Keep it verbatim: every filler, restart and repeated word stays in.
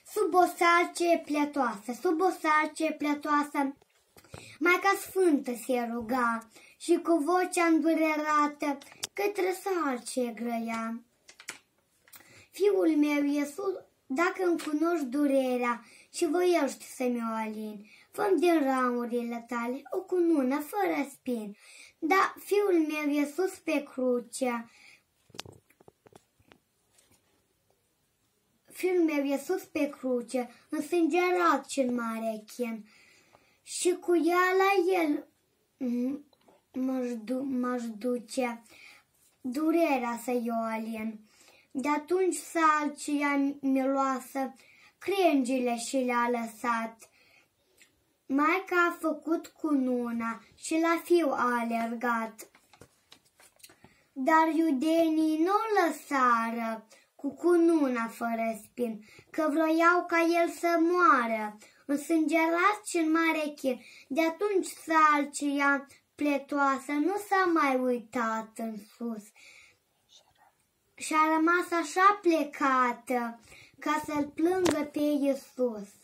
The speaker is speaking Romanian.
Sub o sarce pletoasă, sub o sarce pletoasă, Maica Sfântă se ruga și cu vocea îndurerată către sarce grăia. Fiul meu, Iisus, dacă îmi cunoști durerea și voiești să-mi o alini, fă-mi din ramurile tale o cunună fără spin. Da, Fiul meu, Iisus, pe cruce, Fiul meu, Iisus, pe cruce, însângerat și în mare chin, și cu ea la el m-aș duce durerea să-i o alin. De-atunci salcia miloasă crengile și le-a lăsat. Maica a făcut cununa și la fiu a alergat. Dar iudenii nu lăsară cu cununa fără spin, că vroiau ca el să moară, însângerat și în mare chin. De-atunci salcia pletoasă nu s-a mai uitat în sus și a rămas așa plecată ca să-l plângă pe Iisus.